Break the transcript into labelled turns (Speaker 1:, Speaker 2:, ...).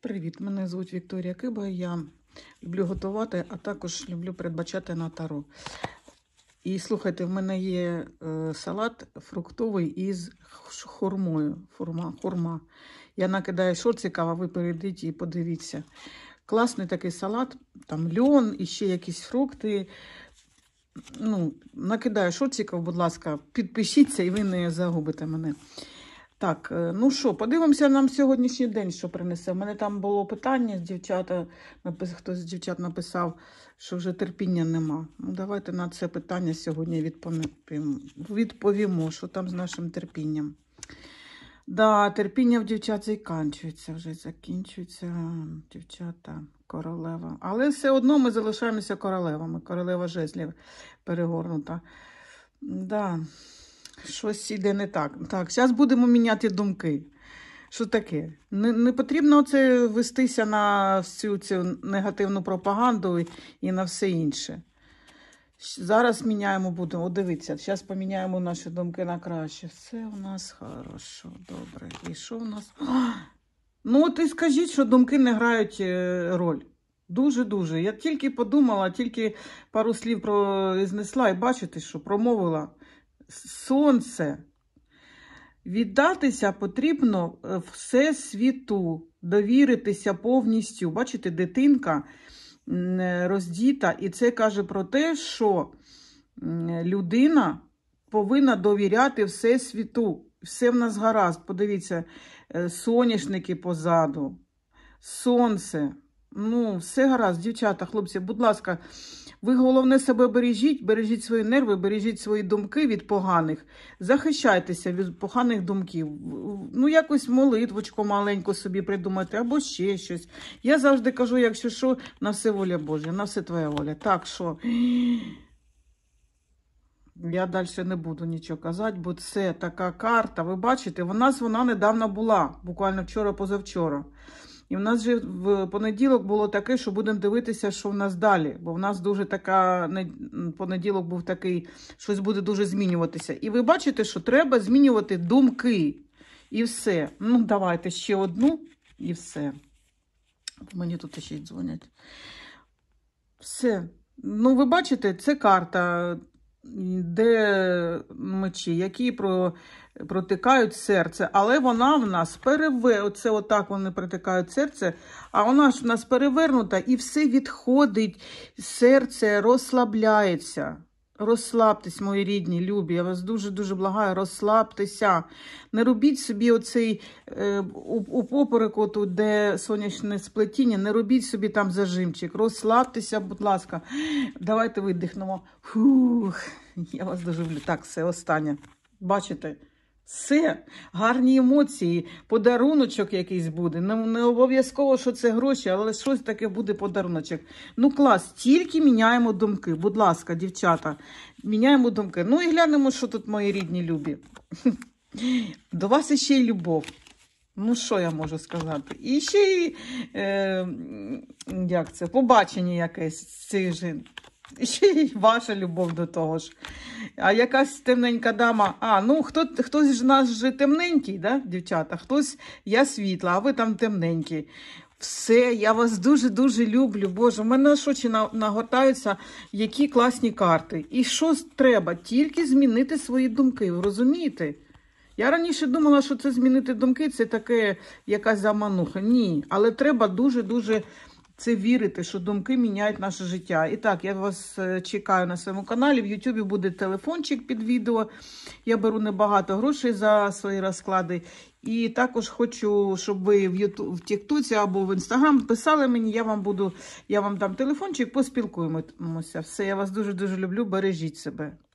Speaker 1: Привіт, мене звуть Вікторія Киба. Я люблю готувати, а також люблю передбачати на таро. І слухайте, в мене є салат фруктовий із хурмою. Хурма. Я накидаю шорциків, а ви перейдіть і подивіться. Класний такий салат, там льон і ще якісь фрукти. Накидаю шорциків, будь ласка, підпишіться і ви не загубите мене. Так, ну що, подивимося нам сьогоднішній день, що принесе. У мене там було питання, хтось з дівчат написав, що вже терпіння нема. Ну, давайте на це питання сьогодні відповімо, що там з нашим терпінням. Да, терпіння в дівчат закінчується, дівчата, королева. Але все одно ми залишаємося королевами, королева жезлів перегорнута. Да. Щось іде не так. Так, зараз будемо міняти думки. Що таке? Не потрібно оце вестися на всю цю негативну пропаганду і на все інше. Зараз міняємо будемо. О, дивіться, зараз поміняємо наші думки на краще. Все у нас хорошо, добре. І що у нас? Ну, от і скажіть, що думки не грають роль. Дуже-дуже. Я тільки подумала, тільки пару слів произнесла і бачите, що промовила. Сонце. Віддатися потрібно всесвіту, довіритися повністю. Бачите, дитинка роздіта, і це каже про те, що людина повинна довіряти всесвіту. Все в нас гаразд. Подивіться, соняшники позаду, сонце. Ну, все гаразд, дівчата, хлопці, будь ласка, ви головне себе бережіть свої нерви, бережіть свої думки від поганих, захищайтеся від поганих думків. Ну, якось молитвочку маленьку собі придумати, або ще щось. Я завжди кажу, якщо що, на все воля Божа, на все твоя воля. Так що, я далі не буду нічого казати, бо це така карта, ви бачите, вона недавно була, буквально вчора-позавчора. І в нас же в понеділок було таке, що будемо дивитися, що в нас далі. Бо в нас дуже понеділок був такий, щось буде дуже змінюватися. І ви бачите, що треба змінювати думки. І все. Ну, давайте ще одну і все. Мені тут ще й дзвонять. Все. Ну, ви бачите, це карта, де мечі, які протикають серце, але вона в нас оце отак вони протикають серце, а вона ж в нас перевернута і все відходить, серце розслабляється. Розслабтесь, мої рідні, любі, я вас дуже-дуже благаю, розслабтеся. Не робіть собі оцей у попереку, тут, де сонячне сплетіння, не робіть собі там зажимчик. Розслабтеся, будь ласка. Давайте видихнемо. Фух, я вас дуже люблю. Так, все, останнє. Бачите? Все, гарні емоції, подаруночок якийсь буде. Не обов'язково, що це гроші, але щось таке буде подаруночок. Ну клас, тільки міняємо думки. Будь ласка, дівчата, міняємо думки. Ну і глянемо, що тут мої рідні любі. До вас ще й любов. Ну, що я можу сказати? І ще й, побачення якесь з цих жін. І ще й ваша любов до того ж. А якась темненька дама. Хтось з нас же темненький, да, дівчата? Хтось, я світла, а ви там темненькі. Все, я вас дуже-дуже люблю. Боже, в мене аж очі нагортаються, які класні карти. І що треба? Тільки змінити свої думки, ви розумієте? Я раніше думала, що це змінити думки, це таке якась замануха. Ні, але треба дуже-дуже це вірити, що думки міняють наше життя. І так, я вас чекаю на своєму каналі. В Ютубі буде телефончик під відео. Я беру небагато грошей за свої розклади. І також хочу, щоб ви в Тіктоці або в Інстаграм писали мені. Я вам дам телефончик, поспілкуємося. Все, я вас дуже-дуже люблю. Бережіть себе.